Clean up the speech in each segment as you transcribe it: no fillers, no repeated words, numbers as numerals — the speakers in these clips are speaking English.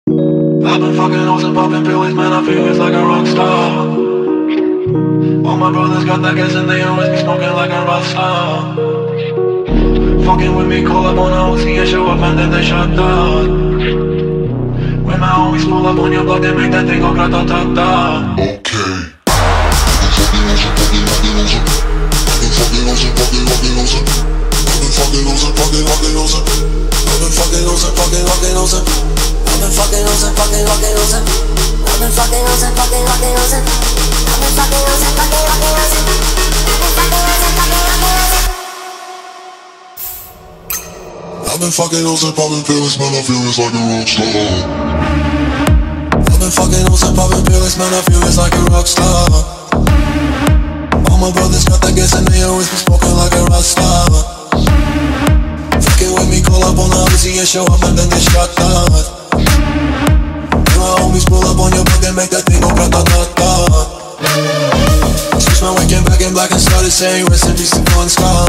I've been fucking hoes and popping pills, man, I feel it's like a rock star. All my brothers got that gas and they always be smoking like a rock star. Fucking with me, call up on a Uzi and show up and then they shut down. When my homies pull up on your block, they make that thing go grata-ta-ta. Okay. I've been fucking hoes and popping pills, man, I feel it's like a rock star. I've been fucking hoes and popping pills, man, I feel it's like a rock star. All my brothers got that gas and they always be smoking like a rock star. Fucking with me, call up on the Uzi and show up and then get shot down. When my homies pull up on your block, they make that thing go grata-ta-ta. Switch my weekend back in black and started saying rest in peace to Bon Scott.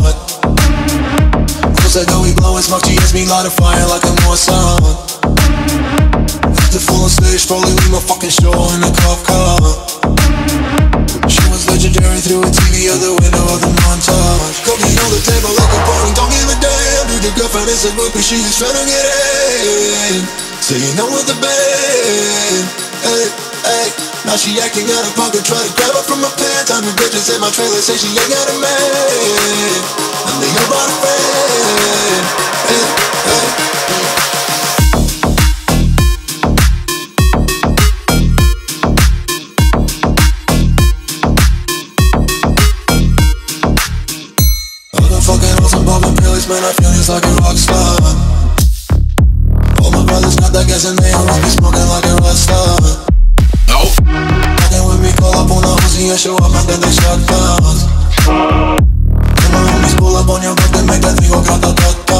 I know we blowin' smoke, GS me light a fire like a Mossad. The full on stage, probably leave my fucking show in a cop car. She was legendary through a TV out the window of the montage. Cocaine on the table like a party, don't give a damn. Dude, the girlfriend is a groupie, she just tryna get in. So you know with the band, hey, hey. Now she acting out of pocket, try to grab her from my pants. I'm the bitches in my trailer, say she ain't got a man. And they all brought a friend, hey, hey. I've been fucking hoes and popping pills, man, I feel just like a rock star. All my brothers got that gas and they always be smoking like a rock star. Fucking with me, call up on a Uzi and show up and then they shut down. When my homies pull up on your block, they make that thing go grata-ta-ta.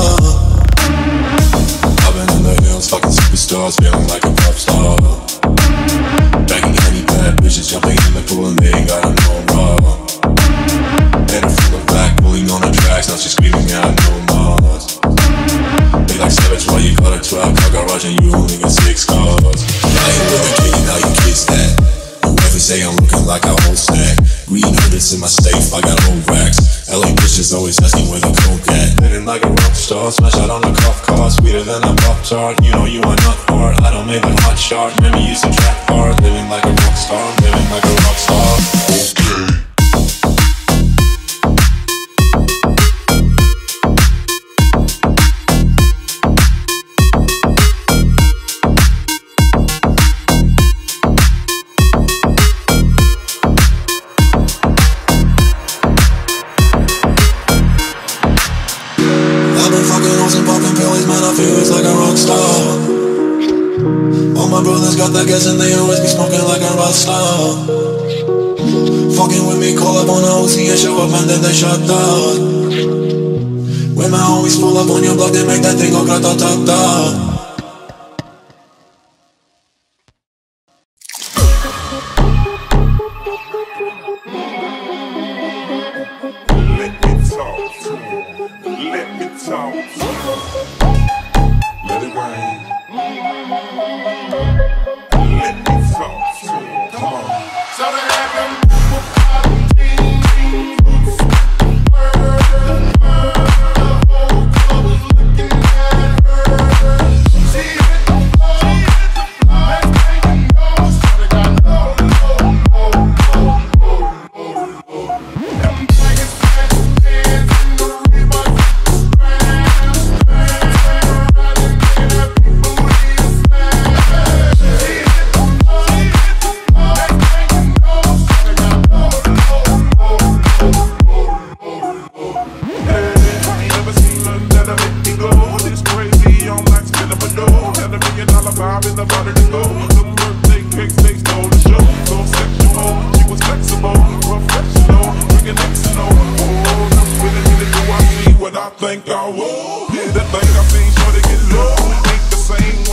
I've been in the hills, fucking superstars, feeling like a pop star. Banging any bad bitches, jumping in the pool and they ain't got no problem. Had her full of black, pulling on the tracks, now she's screaming out no more. They like savage while you got a 12-car garage and you only got 6 cars. I ain't with a kid, now you kiss that. Whoever say I'm looking like a whole stack. Green hundreds in my safe, I got old racks. LA bitches always asking where the coke at. Living like a rock star, smash out on the cop car. Sweeter than a Pop-Tart, you know you are not hard. I don't make a hot shot, remember you used to trap hard. Living like a rock star, living like a rock star. Okay. All my brothers got that gas and they always be smoking like a rock star. Fucking with me, call up on a Uzi and show up and then they shut down. When my homies pull up on your block, they make that thing go grata-ta-ta. Let it rain. Let me talk to you. Come on. So they have them think I will. That thing I seen, sure to get low. Ain't the same